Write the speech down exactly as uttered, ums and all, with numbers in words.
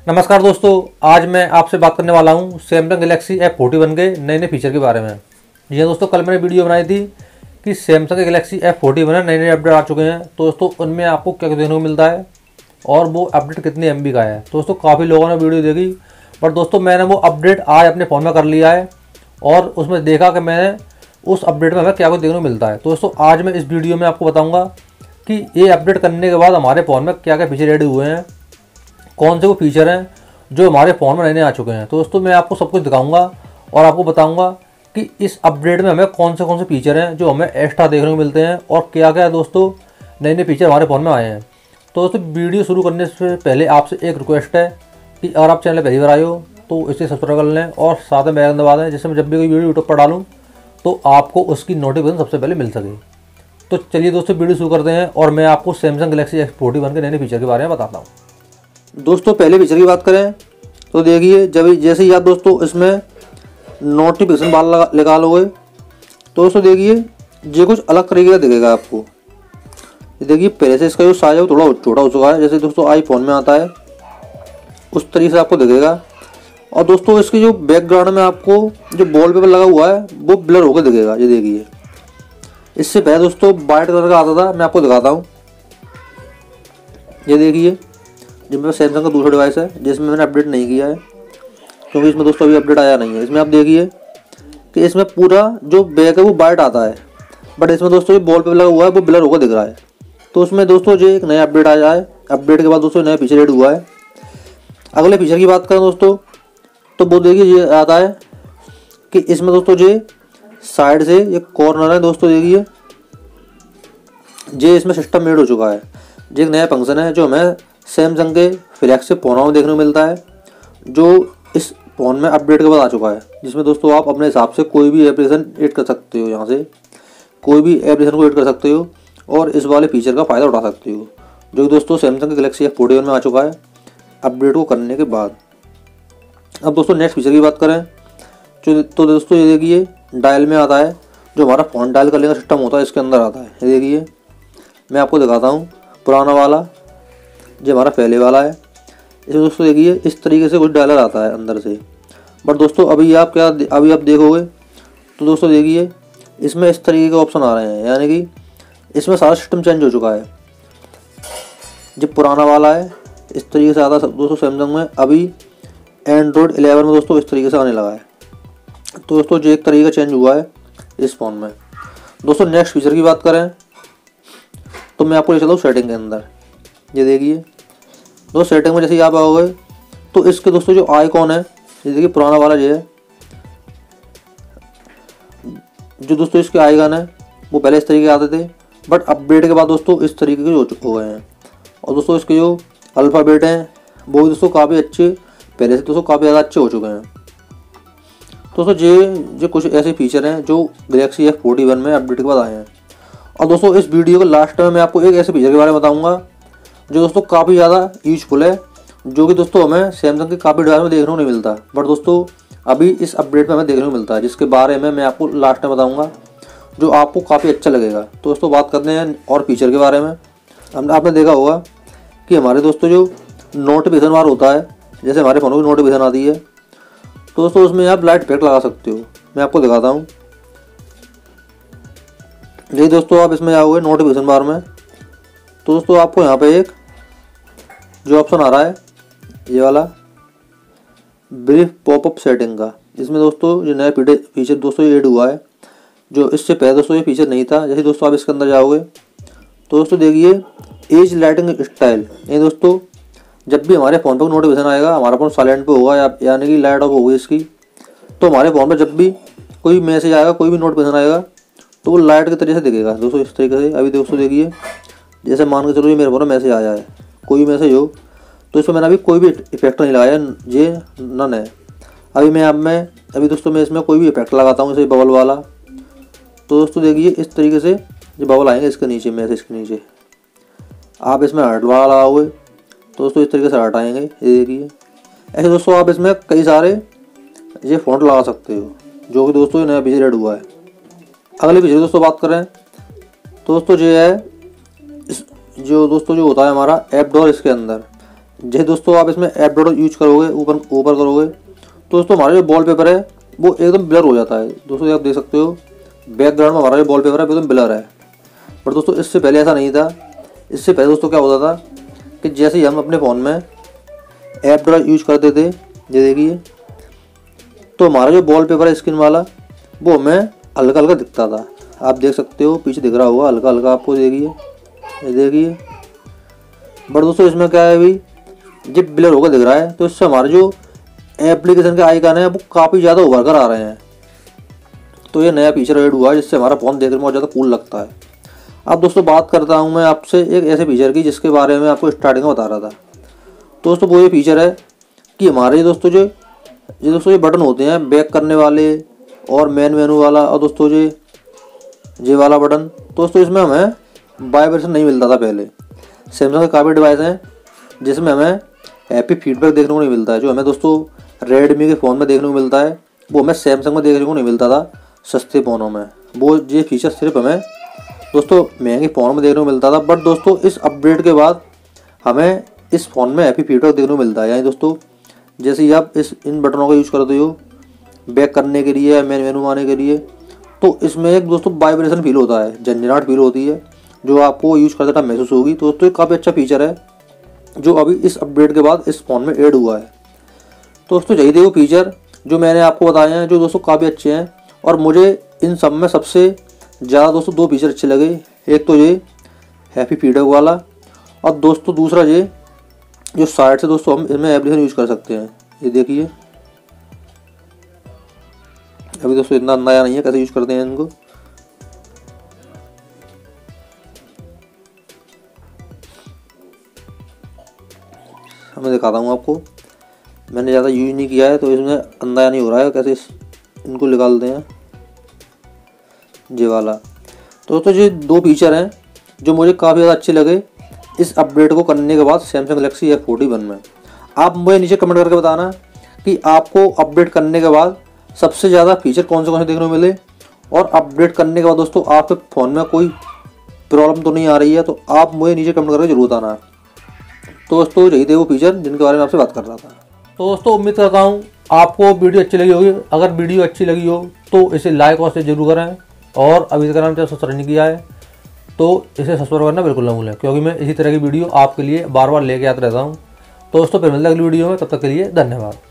नमस्कार दोस्तों, आज मैं आपसे बात करने वाला हूं Samsung Galaxy F forty one के नए नए फीचर के बारे में। जी दोस्तों, कल मैंने वीडियो बनाई थी कि Samsung Galaxy F forty one है, नए नए अपडेट आ चुके हैं। तो दोस्तों उनमें आपको क्या देखने को मिलता है और वो अपडेट कितने एम बी का है। तो दोस्तों काफ़ी लोगों ने वीडियो देखी, बट दोस्तों मैंने वो अपडेट आज अपने फ़ोन में कर लिया है और उसमें देखा कि मैंने उस अपडेट में हमें क्या कुछ देखने को मिलता है। तो दोस्तों आज मैं इस वीडियो में आपको बताऊँगा कि ये अपडेट करने के बाद हमारे फ़ोन में क्या क्या फीचर रेडी हुए हैं, कौन से वो फीचर हैं जो हमारे फ़ोन में नए नए आ चुके हैं। तो दोस्तों मैं आपको सब कुछ दिखाऊंगा और आपको बताऊंगा कि इस अपडेट में हमें कौन से कौन से फीचर हैं जो हमें एक्स्ट्रा देखने को मिलते हैं और क्या क्या दोस्तों नए नए फीचर हमारे फ़ोन में आए हैं। तो दोस्तों वीडियो शुरू करने से पहले आपसे एक रिक्वेस्ट है कि अगर आप चैनल पहली बार आए हो तो इसे सब्सक्राइब कर लें और साथ में बेल आइकन दबा दें, जिससे मैं जब भी कोई वीडियो यूट्यूब पर डालूँ तो आपको उसकी नोटिफिकेशन सबसे पहले मिल सके। तो चलिए दोस्तों वीडियो शुरू करते हैं और मैं आपको Samsung Galaxy F forty one के नए नए फीचर के बारे में बताता हूँ। दोस्तों पहले फीचर की बात करें तो देखिए, जब जैसे ही आप दोस्तों इसमें नोटिफिकेशन बार लगा निकालोगे तो दोस्तों देखिए ये कुछ अलग तरीके का दिखेगा आपको। देखिए पहले से इसका जो साइज है वो थोड़ा छोटा हो चुका है, जैसे दोस्तों आईफोन में आता है उस तरीके से आपको दिखेगा। और दोस्तों इसके जो बैकग्राउंड में आपको जो वॉलपेपर लगा हुआ है वो ब्लर होकर दिखेगा। ये देखिए, इससे पहले दोस्तों वाइट कलर का आता था, मैं आपको दिखाता हूँ। ये देखिए, जिसमें मेरे सैमसंग का दूसरा डिवाइस है जिसमें मैंने अपडेट नहीं किया है क्योंकि इसमें दोस्तों अभी अपडेट आया नहीं है। इसमें आप देखिए कि इसमें पूरा जो बैक है वो वाइट आता है, बट इसमें दोस्तों जो वॉलपेपर लगा हुआ है वो ब्लर होकर दिख रहा है। तो उसमें दोस्तों जो एक नया अपडेट आया है, अपडेट के बाद दोस्तों नया फीचर ऐड हुआ है। अगले फीचर की बात करें दोस्तों तो वो देखिए ये आता है कि इसमें दोस्तों जो साइड से एक कॉर्नर है दोस्तों, देखिए ये इसमें सिस्टम मेड हो चुका है। ये एक नया फंक्शन है जो हमें सैमसंग के फ्लैगशिप फ़ोनों में देखने को मिलता है, जो इस फ़ोन में अपडेट के बाद आ चुका है, जिसमें दोस्तों आप अपने हिसाब से कोई भी एप्लीकेशन ऐड कर सकते हो। यहाँ से कोई भी एप्लीकेशन को ऐड कर सकते हो और इस वाले फीचर का फ़ायदा उठा सकते हो, जो कि दोस्तों सैमसंग के गैलेक्सी एफ फोर्टी वन में आ चुका है अपडेट को करने के बाद। अब दोस्तों नेक्स्ट फीचर की बात करें जो तो दोस्तों ये देखिए डायल में आता है, जो हमारा फ़ोन डायल करने का सिस्टम होता है इसके अंदर आता है। ये देखिए मैं आपको दिखाता हूँ, पुराना वाला जो हमारा पहले वाला है, इसमें दोस्तों देखिए इस तरीके से कुछ डायलर आता है अंदर से। बट दोस्तों अभी आप क्या अभी आप देखोगे तो दोस्तों देखिए इसमें इस तरीके के ऑप्शन आ रहे हैं, यानी कि इसमें सारा सिस्टम चेंज हो चुका है। जो पुराना वाला है इस तरीके से आता है दोस्तों सैमसंग में, अभी एंड्रॉयड इलेवन में दोस्तों इस तरीके से आने लगा है। तो दोस्तों जो एक तरीका चेंज हुआ है इस फ़ोन में। दोस्तों नेक्स्ट फीचर की बात करें तो मैं आपको ले चलता हूँ सेटिंग के अंदर। ये देखिए दोस्तों सेटिंग में जैसे ही आप आओगे तो इसके दोस्तों जो आइकॉन है, ये देखिए पुराना वाला जो है, जो दोस्तों इसके आइकॉन है वो पहले इस तरीके के आते थे, बट अपडेट के बाद दोस्तों इस तरीके के हो गए हैं। और दोस्तों इसके जो अल्फ़ाबेट हैं वो भी दोस्तों काफ़ी अच्छे, पहले से दोस्तों काफ़ी ज़्यादा अच्छे हो चुके हैं। दोस्तों ये जो कुछ ऐसे फीचर हैं जो गैलेक्सी एफ फोर्टी वन में अपडेट के बाद आए हैं। और दोस्तों इस वीडियो के लास्ट में मैं आपको एक ऐसे फीचर के बारे में बताऊंगा जो दोस्तों काफ़ी ज़्यादा यूजफुल है, जो कि दोस्तों हमें सैमसंग के काफ़ी डिवाइस में देखने को नहीं मिलता, बट दोस्तों अभी इस अपडेट में हमें देखने को मिलता है, जिसके बारे में मैं आपको लास्ट में बताऊंगा, जो आपको काफ़ी अच्छा लगेगा। तो दोस्तों बात करते हैं और फीचर के बारे में। हमने आपने देखा होगा कि हमारे दोस्तों जो नोटिफिकेशन बार होता है, जैसे हमारे फ़ोनों की नोटिफिकेशन आती है तो दोस्तों उसमें आप लाइट इफेक्ट लगा सकते हो। मैं आपको दिखाता हूँ। यही दोस्तों आप इसमें आओगे नोटिफिकेशन बार में तो दोस्तों आपको यहाँ पे एक जो ऑप्शन आ रहा है ये वाला ब्रीफ पॉपअप सेटिंग का, इसमें दोस्तों ये नया फीचर दोस्तों ऐड हुआ है, जो इससे पहले दोस्तों ये फीचर नहीं था। जैसे दोस्तों आप इसके अंदर जाओगे तो दोस्तों देखिए एज लाइटिंग स्टाइल। ये दोस्तों जब भी हमारे फ़ोन पर नोटिफिकेशन आएगा, हमारा फ़ोन साइलेंट पे होगा या यानी कि लाइट ऑफ होगी इसकी, तो हमारे फ़ोन पर जब भी कोई मैसेज आएगा, कोई भी नोटिफिकेशन आएगा तो वो लाइट के तरीके से दिखेगा दोस्तों इस तरीके से। अभी दोस्तों देखिए जैसे मान के चलो ये मेरे फ़ोन में मैसेज आया है, कोई भी मैसेज हो, तो इसमें मैंने अभी कोई भी इफेक्ट नहीं लगाया, ये नन है। अभी मैं अब मैं अभी दोस्तों मैं इसमें कोई भी इफेक्ट लगाता हूँ, जैसे बबल वाला, तो दोस्तों देखिए इस तरीके से जो बबल आएंगे इसके नीचे, मैसेज के नीचे। आप इसमें हार्ट वाला लगाओगे तो दोस्तों इस तरीके से हार्ट आएंगे। ये देखिए ऐसे दोस्तों आप इसमें कई सारे ये फ़ॉन्ट लगा सकते हो, जो कि दोस्तों नया फीचर ऐड हुआ है। अगले फीचर दोस्तों बात करें तो दोस्तों जो है जो दोस्तों जो होता है हमारा ऐप डोर, इसके अंदर जैसे दोस्तों आप इसमें ऐप डाउनलोड यूज करोगे, ऊपर ऊपर करोगे तो दोस्तों हमारा जो वॉलपेपर है वो एकदम ब्लर हो जाता है। दोस्तों आप देख सकते हो बैकग्राउंड में हमारा जो वॉलपेपर है वो एकदम ब्लर है। पर दोस्तों इससे पहले ऐसा नहीं था। इससे पहले दोस्तों क्या होता था कि जैसे ही हम अपने फ़ोन में ऐप डाउनलोड यूज करते थे, ये देखिए, तो हमारा जो वॉलपेपर है स्क्रीन वाला वो हमें हल्का हल्का दिखता था। आप देख सकते हो पीछे दिख रहा होगा हल्का हल्का आपको, देखिए ये देखिए। बट दोस्तों इसमें क्या है, अभी ये ब्लर होकर दिख रहा है, तो इससे हमारे जो एप्लीकेशन के आइकन है वो काफ़ी ज़्यादा उभर कर आ रहे हैं। तो ये नया फीचर ऐड हुआ है जिससे हमारा फ़ोन देखने में बहुत ज़्यादा कूल लगता है। अब दोस्तों बात करता हूँ मैं आपसे एक ऐसे फीचर की जिसके बारे में आपको स्टार्टिंग में बता रहा था। दोस्तों वो ये फीचर है कि हमारे दोस्तों जो ये दोस्तों ये बटन होते हैं बैक करने वाले और मेन मेनू वाला, और दोस्तों ये ये वाला बटन, दोस्तों इसमें हमें वाइब्रेशन नहीं मिलता था पहले। सैमसंग के काफ़ी डिवाइस हैं जिसमें हमें हैप्पी फीडबैक देखने को नहीं मिलता है। जो हमें दोस्तों रेडमी के फ़ोन में देखने को मिलता है वो हमें सैमसंग में देखने को नहीं मिलता था सस्ते फ़ोनों में। वो ये फीचर सिर्फ हमें दोस्तों महंगे फ़ोन में देखने को मिलता था। बट दोस्तों इस अपडेट के बाद हमें इस फ़ोन में हैप्पी फीडबैक देखने को मिलता है। यानी दोस्तों जैसे ही आप इस इन बटनों का यूज़ करते हो बैक करने के लिए, मेन मेनू आने के लिए, तो इसमें एक दोस्तों वाइब्रेशन फील होता है, झंझनाहट फील होती है जो आपको यूज़ करते टाइम महसूस होगी। तो दोस्तों काफ़ी अच्छा फीचर है जो अभी इस अपडेट के बाद इस फ़ोन में ऐड हुआ है। तो दोस्तों यही थे वो फीचर जो मैंने आपको बताए हैं, जो दोस्तों काफ़ी अच्छे हैं। और मुझे इन सब में सबसे ज़्यादा दोस्तों दो फीचर अच्छे लगे। एक तो ये हैप्पी फीडबैक वाला, और दोस्तों दूसरा ये जो साइड से दोस्तों हम इसमें एप्लीकेशन यूज़ कर सकते हैं। ये देखिए अभी दोस्तों इतना नया नहीं है कैसे यूज़ करते हैं इनको। मैं दिखाता हूँ आपको, मैंने ज़्यादा यूज नहीं किया है तो इसमें अंदाजा नहीं हो रहा है कैसे इनको निकालते हैं ये वाला। तो दोस्तों ये दो फीचर हैं जो मुझे काफ़ी ज़्यादा अच्छे लगे इस अपडेट को करने के बाद Samsung Galaxy F forty one में। आप मुझे नीचे कमेंट करके बताना कि आपको अपडेट करने के बाद सबसे ज़्यादा फीचर कौन से कौन से देखने को मिले, और अपडेट करने के बाद दोस्तों आपके फ़ोन में कोई प्रॉब्लम तो नहीं आ रही है, तो आप मुझे नीचे कमेंट करके जरूर बताना। तो दोस्तों यही थे वो फीचर जिनके बारे में आपसे बात कर रहा था। तो दोस्तों उम्मीद करता हूँ आपको वीडियो अच्छी लगी होगी। अगर वीडियो अच्छी लगी हो तो इसे लाइक और शेयर जरूर करें, और अभी तक नाम चैनल सब्सक्राइब नहीं किया है तो इसे सब्सक्राइब करना बिल्कुल ना भूलें, क्योंकि मैं इसी तरह की वीडियो आपके लिए बार बार लेके आता रहता हूँ। तो दोस्तों फिर मिलते हैं अगली वीडियो में, तब तक के लिए धन्यवाद।